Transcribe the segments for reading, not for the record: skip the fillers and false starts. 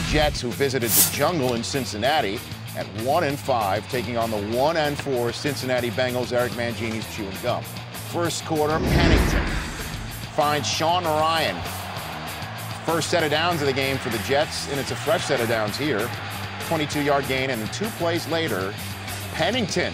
Jets, who visited the jungle in Cincinnati at 1-5, taking on the 1-4 Cincinnati Bengals. Eric Mangini's chewing gum. First quarter, Pennington finds Sean Ryan. First set of downs of the game for the Jets, and it's a fresh set of downs here. 22-yard gain, and then 2 plays later, Pennington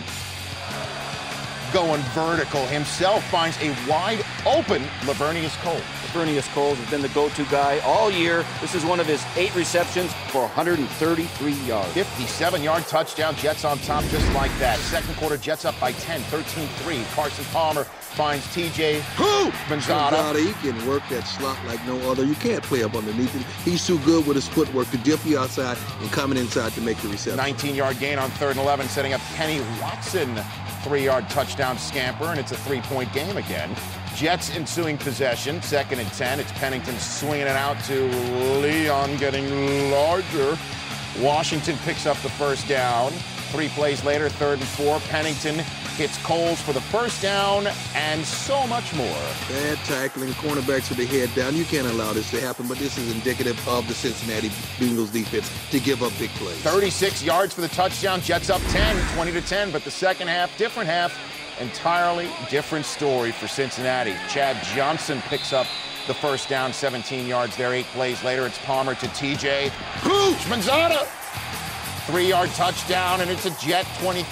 going vertical himself finds a wide open Lavernius Coles. Lavernius Coles has been the go-to guy all year. This is one of his 8 receptions for 133 yards. 57-yard touchdown, Jets on top just like that. Second quarter, Jets up by 10, 13-3. Carson Palmer finds TJ Manzada. He can work that slot like no other. You can't play up underneath him. He's too good with his footwork to dip you outside and coming inside to make the reception. 19-yard gain on 3rd and 11, setting up Kenny Watson. 3-yard touchdown scamper, and it's a 3-point game again. Jets ensuing possession, 2nd and 10. It's Pennington swinging it out to Leon, getting larger. Washington picks up the first down. 3 plays later, 3rd and 4. Pennington hits Coles for the first down, and so much more. Bad tackling, cornerbacks with their head down. You can't allow this to happen, but this is indicative of the Cincinnati Bengals defense to give up big plays. 36 yards for the touchdown. Jets up 10, 20-10, but the second half, different half, entirely different story for Cincinnati. Chad Johnson picks up the first down, 17 yards there. 8 plays later, it's Palmer to TJ Manzada. 3-yard touchdown, and it's a Jet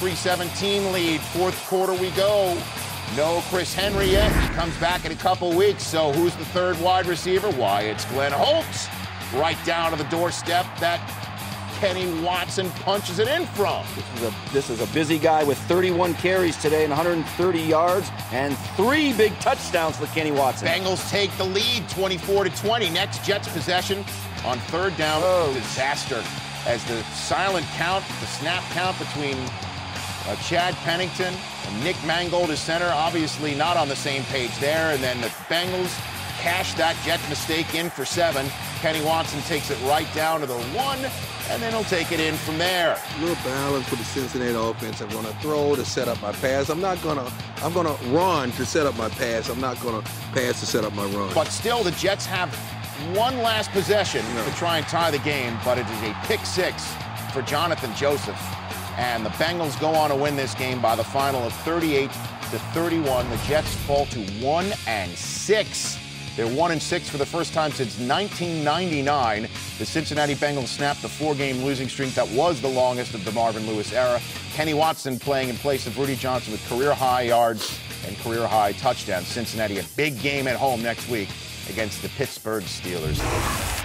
23-17 lead. 4th quarter we go. No Chris Henry yet. He comes back in a couple weeks. So who's the 3rd wide receiver? Why, it's Glenn Holtz. Right down to the doorstep that Kenny Watson punches it in from. This is a busy guy with 31 carries today and 130 yards and 3 big touchdowns for Kenny Watson. Bengals take the lead 24-20. Next Jets possession on 3rd down. Disaster. As the silent count, the snap count between Chad Pennington and Nick Mangold as center, obviously not on the same page there. And then the Bengals cash that Jet mistake in for 7. Kenny Watson takes it right down to the 1, and then he'll take it in from there. A little balance for the Cincinnati offense. I'm going to throw to set up my pass. I'm going to run to set up my pass. I'm not going to pass to set up my run. But still, the Jets have one last possession to try and tie the game, but it is a pick-6 for Jonathan Joseph. And the Bengals go on to win this game by the final of 38-31. The Jets fall to 1-6. They're 1-6 for the first time since 1999. The Cincinnati Bengals snapped the 4-game losing streak that was the longest of the Marvin Lewis era. Kenny Watson playing in place of Rudy Johnson with career-high yards and career-high touchdowns. Cincinnati, a big game at home next week against the Pittsburgh Steelers.